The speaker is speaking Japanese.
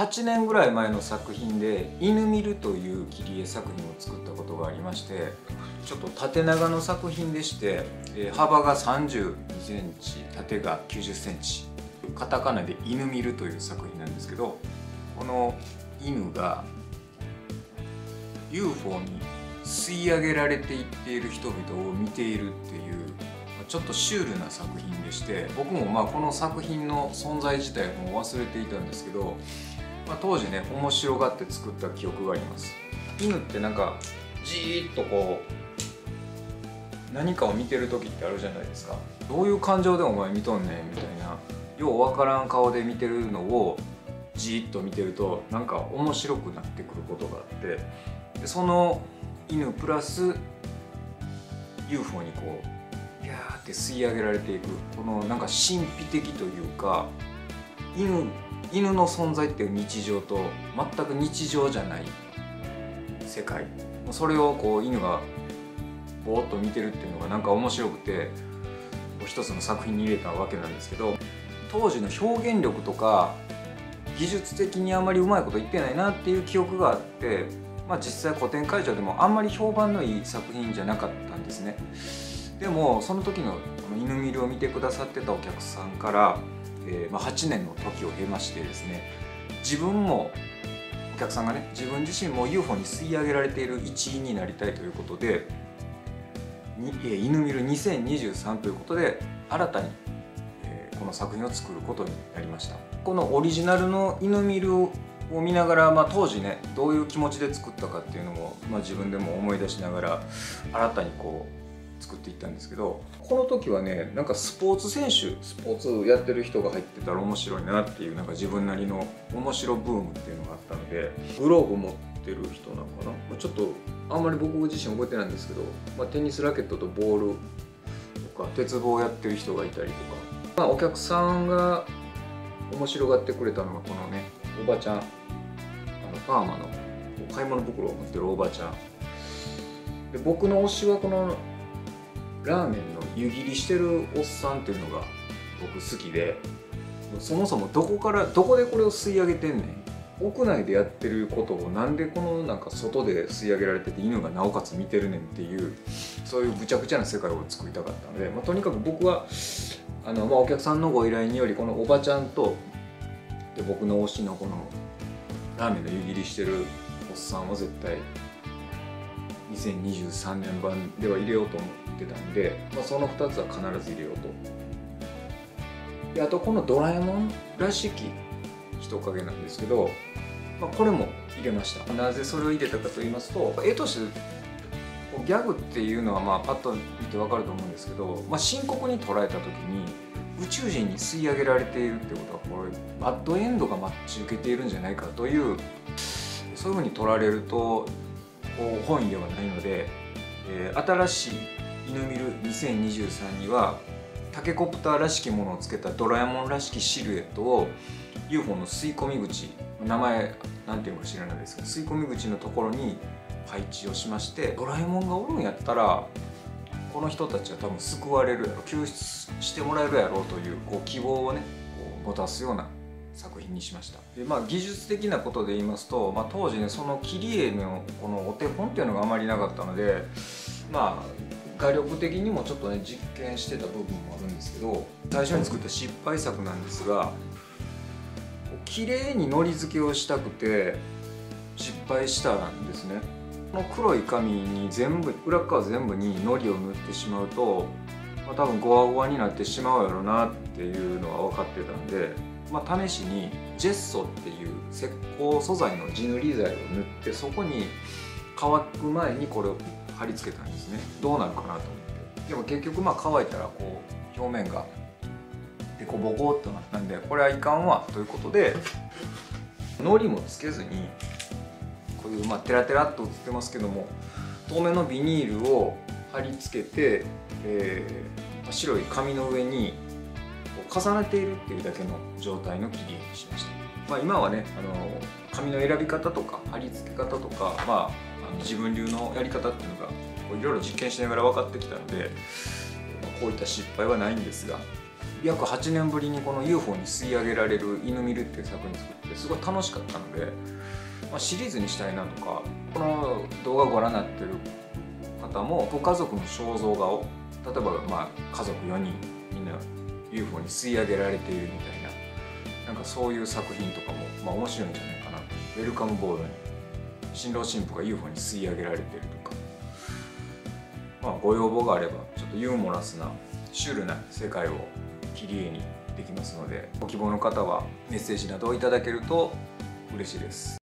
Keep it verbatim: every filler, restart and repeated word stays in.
はちねんぐらい前の作品で「犬見る」という切り絵作品を作ったことがありまして、ちょっと縦長の作品でして、幅がさんじゅうにセンチ、縦がきゅうじゅっセンチ、カタカナで「犬見る」という作品なんですけど、この犬が ユーフォー に吸い上げられていっている人々を見ているっていうちょっとシュールな作品でして、僕もまあこの作品の存在自体も忘れていたんですけど、まあ、当時ね面白がって作った記憶があります。犬ってなんかじーっとこう何かを見てる時ってあるじゃないですか。どういう感情でお前見とんねんみたいな、ようわからん顔で見てるのをじーっと見てるとなんか面白くなってくることがあって、でその犬プラス ユーフォー にこうピャーって吸い上げられていく、このなんか神秘的というか、犬犬の存在っていう日常と全く日常じゃない世界、それをこう犬がぼーっと見てるっていうのがなんか面白くて一つの作品に入れたわけなんですけど、当時の表現力とか技術的にあまりうまいこと言ってないなっていう記憶があって、まあ、実際古典会場でもあんまり評判のいい作品じゃなかったんですね。でもその時のこの犬見るを見てくださってたお客さんから、えーまあ、はちねんの時を経ましてですね、自分もお客さんがね自分自身も ユーフォー に吸い上げられている一員になりたいということで、にえー、犬見るにせんにじゅうさんということで新たに、えー、この作品を作ることになりました。このオリジナルの犬見るを見ながら、まあ、当時ねどういう気持ちで作ったかっていうのも、まあ、自分でも思い出しながら新たにこう作っていったんですけど、この時はねなんかスポーツ選手スポーツやってる人が入ってたら面白いなっていう、なんか自分なりの面白ブームっていうのがあったので、グローブ持ってる人なのかな、ちょっとあんまり僕自身覚えてないんですけど、まあ、テニスラケットとボールとか鉄棒やってる人がいたりとか、まあ、お客さんが面白がってくれたのがこのねおばちゃん、あのパーマの買い物袋を持ってるおばちゃんで、僕の推しはこのラーメンの湯切りしてるおっさんっていうのが僕好きで、そもそもどこからどこでこれを吸い上げてんねん、屋内でやってることをなんでこのなんか外で吸い上げられてて犬がなおかつ見てるねんっていう、そういうぐちゃぐちゃな世界を作りたかったので、まあ、とにかく僕はあの、まあ、お客さんのご依頼によりこのおばちゃんとで僕の推しのこのラーメンの湯切りしてるおっさんを絶対にせんにじゅうさんねん版では入れようと思ってたんで、まあ、そのふたつは必ず入れようと。であとこのドラえもんらしき人影なんですけど、まあ、これも入れました。なぜそれを入れたかと言いますと、絵としてギャグっていうのはまあパッと見て分かると思うんですけど、まあ、深刻に捉えた時に宇宙人に吸い上げられているってことはこれバッドエンドが待ち受けているんじゃないかという、そういうふうに取られるとこう本意ではないので、えー、新しい犬見るにせんにじゅうさんにはタケコプターらしきものをつけたドラえもんらしきシルエットを ユーフォー の吸い込み口、名前なんていうか知らないですけど吸い込み口のところに配置をしまして、ドラえもんがおるんやったらこの人たちは多分救われるやろ、救出してもらえるやろうという、こう希望をねこう持たすような作品にしました。で、まあ、技術的なことで言いますと、まあ、当時ねその切り絵のこのお手本っていうのがあまりなかったので、まあ画力的にもちょっとね実験してた部分もあるんですけど、最初に作った失敗作なんですが、綺麗にのり付けをしたくて失敗したんですね。この黒い紙に全部裏側全部にのりを塗ってしまうと、まあ、多分ゴワゴワになってしまうやろうなっていうのは分かってたんで、まあ、試しにジェッソっていう石膏素材の地塗り剤を塗って、そこに乾く前にこれを貼り付けたんですね。どうなるかなと思って。でも結局まあ乾いたらこう表面がデコボコっとなったんで、これはいかんわということでのりもつけずにこういうまあテラテラっと映ってますけども透明のビニールを貼り付けて、えー、白い紙の上に重ねているっていうだけの状態の切り絵にしました。まあ、今はねあの紙の選び方とか貼り付け方とか、まあ、あの自分流のやり方っていうのがいろいろ実験しながら分かってきたので、まあ、こういった失敗はないんですが、 約はちねんぶりにこの ユーフォー に吸い上げられる犬見るっていう作品作ってすごい楽しかったので、まあ、シリーズにしたいなとか、この動画をご覧になってる方もご家族の肖像画を例えばまあ家族よにんみんな ユーフォー に吸い上げられているみたいな、なんかそういう作品とかもまあ面白いんじゃないかなと。ウェルカムボードに新郎新婦が ユーフォー に吸い上げられているとか、まあ、ご要望があればちょっとユーモラスなシュールな世界を切り絵にできますので、ご希望の方はメッセージなどをいただけると嬉しいです。